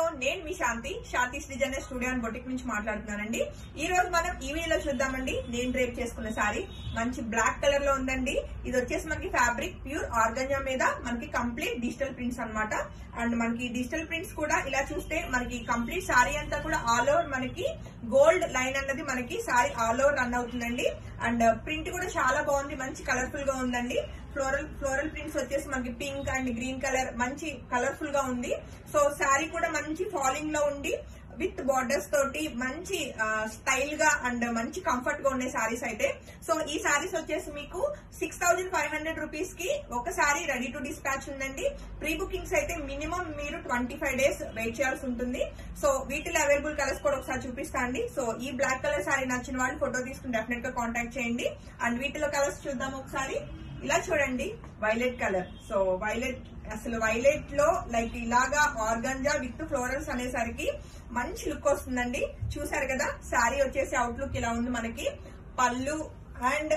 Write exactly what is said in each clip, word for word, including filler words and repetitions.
నేను మీ Shanti Shanti designer studio and boutique నుంచి మాట్లాడుతున్నానండి. ఈ రోజు మనం ఈ వీడియోలో చూద్దామండి. నేను డ్రేప్ చేసుకున్న సారీ మంచి బ్లాక్ కలర్ లో ఉందండి. ఇది వచ్చేసి మనకి ఫ్యాబ్రిక్ ప్యూర్ ఆర్గంజా మీద మనకి కంప్లీట్ డిజిటల్ ప్రింట్స్ అన్నమాట. అండ్ మనకి డిజిటల్ ప్రింట్స్ కూడా ఇలా చూస్తే మనకి కంప్లీట్ సారీ అంతా కూడా ఆల్ ఓవర్ మనకి గోల్డ్ లైన్ అన్నది మనకి సారీ ఆల్ ఓవర్ రన్ అవుతుందండి. అండ్ ప్రింట్ కూడా చాలా బాగుంది, మంచి కలర్ఫుల్ గా ఉందండి. ఫ్లోరల్ ఫ్లోరల్ ప్రింట్స్ వచ్చేసి మనకి పింక్ అండ్ గ్రీన్ కలర్ మంచి కలర్ఫుల్ గా ఉంది. సో శారీ కూడా మంచి ఫాలింగ్ లో ఉండి విత్ బార్డర్స్ తోటి మంచి స్టైల్ గా అండ్ మంచి కంఫర్ట్ గా ఉండే సారీస్ అయితే. సో ఈ సారీస్ వచ్చేసి మీకు six thousand five hundred rupees కి ఒక సారీ రెడీ టు డిస్పాచ్ ఉందండి. ప్రీ బుకింగ్స్ అయితే మినిమం మీరు ట్వంటీ ఫైవ్ డేస్ వెయిట్ చేయాల్సి ఉంటుంది. సో వీటిలో అవైలబుల్ కలర్స్ కూడా ఒకసారి చూపిస్తా అండి. సో ఈ బ్లాక్ కలర్ సారీ నచ్చిన వాళ్ళు ఫోటో తీసుకుని డెఫినెట్ గా కాంటాక్ట్ చేయండి. అండ్ వీటిలో కలర్స్ చూద్దాం ఒకసారి. ఇలా చూడండి, వైలెట్ కలర్. సో వైలెట్ అసలు వైలెట్ లో లైక్ ఇలాగా ఆర్గంజా విత్ ఫ్లోరల్స్ అనేసరికి మంచి లుక్ వస్తుందండి. చూసారు కదా, శారీ వచ్చేసి అవుట్ లుక్ ఇలా ఉంది. మనకి పళ్ళు అండ్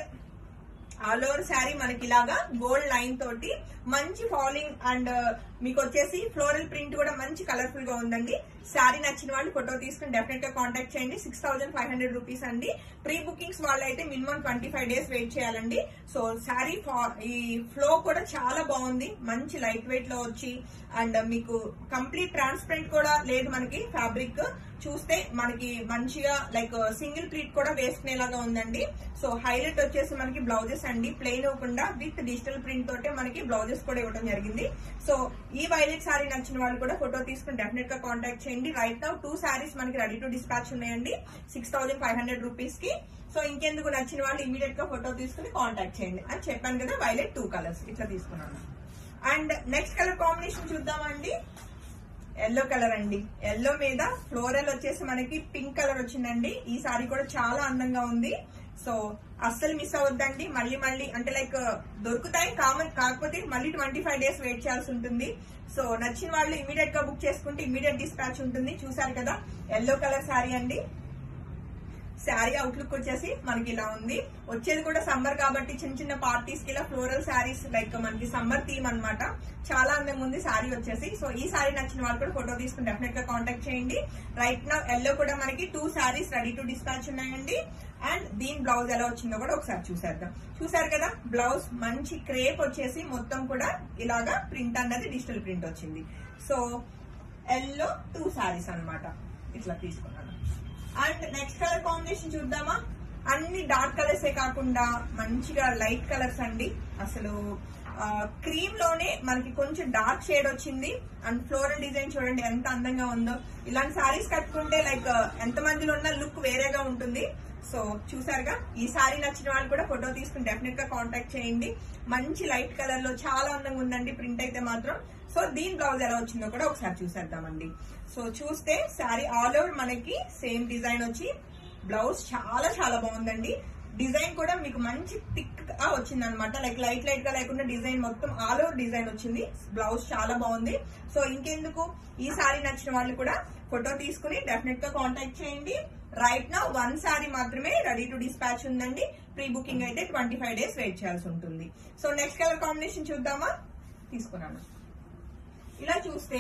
ఆల్ ఓవర్ శారీ మనకి ఇలాగా గోల్డ్ లైన్ తోటి మంచి ఫాలింగ్ అండ్ మీకు వచ్చేసి ఫ్లోరల్ ప్రింట్ కూడా మంచి కలర్ఫుల్ గా ఉందండి. శారీ నచ్చిన వాళ్ళు ఫోటో తీసుకుని డెఫినెట్ గా కాంటాక్ట్ చేయండి. Six thousand five hundred rupees అండి. ప్రీ బుకింగ్స్ వాళ్ళు అయితే minimum twenty five days wait చేయాలండి. సో శారీ ఈ ఫ్లో కూడా చాలా బాగుంది, మంచి లైట్ వెయిట్ లో వచ్చి అండ్ మీకు కంప్లీట్ ట్రాన్స్పరెంట్ కూడా లేదు. మనకి ఫ్యాబ్రిక్ చూస్తే మనకి మంచిగా లైక్ సింగిల్ ప్లీట్ కూడా వేసుకునేలాగా ఉందండి. సో హైలైట్ వచ్చేసి మనకి బ్లౌజెస్ అండి, ప్లెయిన్ ఇవ్వకుండా విత్ డిజిటల్ ప్రింట్ తోటే మనకి బ్లౌజెస్ కూడా ఇవ్వడం జరిగింది. సో ఈ వైలెట్ సారీ నచ్చిన వాళ్ళు కూడా ఫోటో తీసుకుని డెఫినెట్ గా కాంటాక్ట్ చేయండి. రైట్ నౌ టూ సారీస్ మనకి రెడీ టు డిస్పాచ్ ఉన్నాయండి six thousand five hundred rupees కి. సో ఇంకెందుకు నచ్చిన వాళ్ళు ఇమీడియట్ గా ఫోటో తీసుకుని కాంటాక్ట్ చేయండి అని చెప్పాను కదా. వైలెట్ టూ కలర్స్ ఇట్లా తీసుకున్నాను. అండ్ నెక్స్ట్ కలర్ కాంబినేషన్ చూద్దామండి. ఎల్లో కలర్ అండి. ఎల్లో మీద ఫ్లోరల్ వచ్చేసి మనకి పింక్ కలర్ వచ్చిందండి. ఈ సారీ కూడా చాలా అందంగా ఉంది. సో అస్సలు మిస్ అవ్వద్దండి. మళ్ళీ మళ్ళీ అంటే లైక్ దొరుకుతాయి కామన్, కాకపోతే మళ్ళీ ట్వంటీ ఫైవ్ డేస్ వెయిట్ చేయాల్సి ఉంటుంది. సో నచ్చిన వాళ్ళు ఇమీడియట్ గా బుక్ చేసుకుంటే ఇమీడియట్ డిస్పాచ్ ఉంటుంది. చూసారు కదా, ఎల్లో కలర్ శారీ అండి. శారీ అవుట్లుక్ వచ్చేసి మనకి ఇలా ఉంది. వచ్చేది కూడా సమ్మర్ కాబట్టి చిన్న చిన్న పార్టీస్ కి ఇలా ఫ్లోరల్ శారీస్ లైక్ మనకి సమ్మర్ థీమ్ అన్నమాట. చాలా అందంగా ఉంది శారీ వచ్చేసి. సో ఈ శారీ నచ్చిన వాళ్ళు కూడా ఫోటో తీసుకుని డెఫినెట్ గా కాంటాక్ట్ చేయండి. రైట్ నా ఎల్లో కూడా మనకి two saris ready to dispatch ఉన్నాయండి. అండ్ దీని బ్లౌజ్ ఎలా వచ్చిందో కూడా ఒకసారి చూసేద్దాం. చూసారు కదా, బ్లౌజ్ మంచి క్రేప్ వచ్చేసి మొత్తం కూడా ఇలాగా ప్రింట్ అన్నది డిజిటల్ ప్రింట్ వచ్చింది. సో ఎల్లో టూ శారీస్ అన్నమాట ఇట్లా తీసుకున్నాను. అండ్ నెక్స్ట్ కలర్ కాంబినేషన్ చూద్దామా. అన్ని డార్క్ కలర్స్ ఏ కాకుండా మంచిగా లైట్ కలర్స్ అండి. అసలు క్రీమ్ లోనే మనకి కొంచెం డార్క్ షేడ్ వచ్చింది. అండ్ ఫ్లోరల్ డిజైన్ చూడండి ఎంత అందంగా ఉందో. ఇలాంటి సారీస్ కట్టుకుంటే లైక్ ఎంత మందిలో ఉన్న లుక్ వేరేగా ఉంటుంది. సో చూసారుగా, ఈ సారీ నచ్చిన వాళ్ళు కూడా ఫోటో తీసుకుని డెఫినెట్ గా కాంటాక్ట్ చేయండి. మంచి లైట్ కలర్ లో చాలా అందంగా ఉందండి ప్రింట్ అయితే మాత్రం. సో దీని బ్లౌజ్ ఎలా వచ్చిందో కూడా ఒకసారి చూసేద్దామండి. సో చూస్తే శారీ ఆల్ ఓవర్ మనకి సేమ్ డిజైన్ వచ్చి బ్లౌజ్ చాలా చాలా బాగుందండి. డిజైన్ కూడా మీకు మంచి థిక్ గా వచ్చింది అనమాట. లైక్ లైట్ లైట్ గా లేకుండా డిజైన్ మొత్తం ఆల్ ఓవర్ డిజైన్ వచ్చింది. బ్లౌజ్ చాలా బాగుంది. సో ఇంకెందుకు, ఈ సారీ నచ్చిన వాళ్ళు కూడా ఫోటో తీసుకుని డెఫినెట్ గా కాంటాక్ట్ చేయండి. రైట్ నా వన్ సారీ మాత్రమే రెడీ టు డిస్పాచ్ ఉందండి. ప్రీ బుకింగ్ అయితే ట్వంటీ ఫైవ్ డేస్ వెయిట్ చేయాల్సి ఉంటుంది. సో నెక్స్ట్ కలర్ కాంబినేషన్ చూద్దామా. తీసుకున్నాను. ఇలా చూస్తే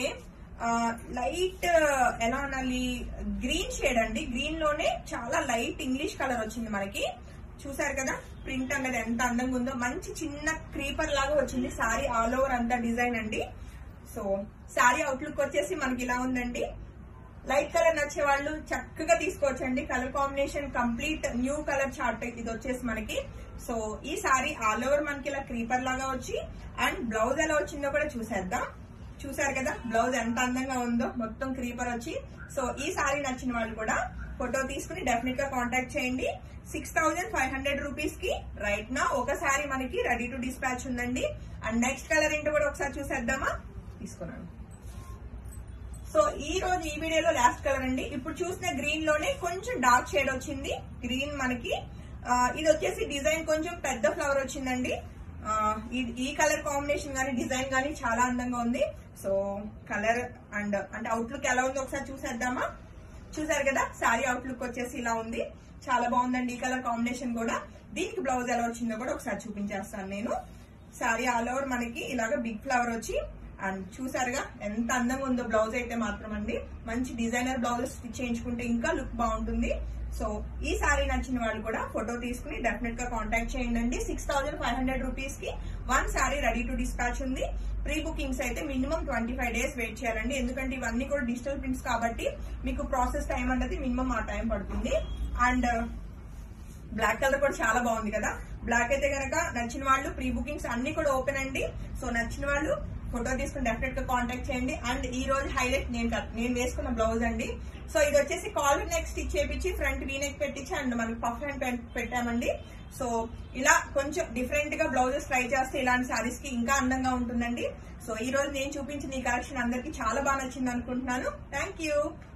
లైట్ ఎలా అనాలి, గ్రీన్ షేడ్ అండి. గ్రీన్ లోనే చాలా లైట్ ఇంగ్లీష్ కలర్ వచ్చింది మనకి. చూసారు కదా, ప్రింట్ అన్నది ఎంత అందంగా ఉందో. మంచి చిన్న క్రీపర్ లాగా వచ్చింది సారీ ఆల్ ఓవర్ అంతా డిజైన్ అండి. సో సారీ అవుట్లుక్ వచ్చేసి మనకి ఇలా ఉందండి. లైట్ కలర్ నచ్చే వాళ్ళు చక్కగా తీసుకోవచ్చండి. Colour combination complete new colour chart ఇది వచ్చేసి మనకి. సో ఈ సారీ ఆల్ ఓవర్ మనకి ఇలా క్రీపర్ లాగా వచ్చి అండ్ బ్లౌజ్ ఎలా వచ్చిందో కూడా చూసేద్దాం. చూసారు కదా, బ్లౌజ్ ఎంత అందంగా ఉందో, మొత్తం క్రీపర్ వచ్చి. సో ఈ సారీ నచ్చిన వాళ్ళు కూడా ఫోటో తీసుకుని డెఫినెట్ గా కాంటాక్ట్ చేయండి. Six thousand five hundred rupees కి రైట్ నా ఒక సారీ మనకి రెడీ టు డిస్పాచ్ ఉందండి. అండ్ నెక్స్ట్ కలర్ ఏంటో కూడా ఒకసారి చూసేద్దామా. తీసుకున్నాను. సో ఈ రోజు ఈ వీడియోలో లాస్ట్ కలర్ అండి. ఇప్పుడు చూసిన గ్రీన్ లోనే కొంచెం డార్క్ షేడ్ వచ్చింది. గ్రీన్ మనకి ఇది వచ్చేసి డిజైన్ కొంచెం పెద్ద ఫ్లవర్ వచ్చిందండి. ఈ కలర్ కాంబినేషన్ గానీ డిజైన్ గానీ చాలా అందంగా ఉంది. సో కలర్ అండ్ అంటే అవుట్లుక్ ఎలా ఉందో ఒకసారి చూసేద్దామా. చూసారు కదా, శారీ అవుట్లుక్ వచ్చేసి ఇలా ఉంది. చాలా బాగుందండి ఈ కలర్ కాంబినేషన్ కూడా. దీనికి బ్లౌజ్ ఎలా వచ్చిందో కూడా ఒకసారి చూపించేస్తాను నేను. శారీ ఆల్ ఓవర్ మనకి ఇలాగ బిగ్ ఫ్లవర్ వచ్చి అండ్ చూసారుగా ఎంత అందంగా ఉందో బ్లౌజ్ అయితే మాత్రం అండి. మంచి డిజైనర్ బ్లౌజ్ స్టిచ్ చేయించుకుంటే ఇంకా లుక్ బాగుంటుంది. సో ఈ సారీ నచ్చిన వాళ్ళు కూడా ఫోటో తీసుకుని డెఫినెట్ గా కాంటాక్ట్ చేయండి. Six thousand five hundred rupees కి one sari ready to dispatch ఉంది. ప్రీ బుకింగ్స్ అయితే minimum twenty five days wait చేయాలండి, ఎందుకంటే ఇవన్నీ కూడా డిజిటల్ ప్రింట్స్ కాబట్టి మీకు ప్రాసెస్ టైం అనేది మినిమం ఆ టైం పడుతుంది. అండ్ బ్లాక్ కలర్ కూడా చాలా బాగుంది కదా. బ్లాక్ అయితే కనుక నచ్చిన వాళ్ళు ప్రీ బుకింగ్స్ అన్ని కూడా ఓపెన్ అండి. సో నచ్చిన వాళ్ళు ఫోటో తీసుకుని డెఫినెట్ గా కాంటాక్ట్ చేయండి. అండ్ ఈ రోజు హైలైట్ నేను నేను వేసుకున్న బ్లౌజ్ అండి. సో ఇది వచ్చేసి కాలర్ నెక్ స్టిచ్ చేపించి ఫ్రంట్ వీ నెక్ పెట్టించి అండ్ మనకి పఫ్ హ్యాండ్ పెట్టామండి. సో ఇలా కొంచెం డిఫరెంట్ గా బ్లౌజెస్ ట్రై చేస్తే ఇలాంటి సారీస్ కి ఇంకా అందంగా ఉంటుందండి. సో ఈ రోజు నేను చూపించిన ఈ కలెక్షన్ అందరికి చాలా బాగా నచ్చింది అనుకుంటున్నాను. Thank you.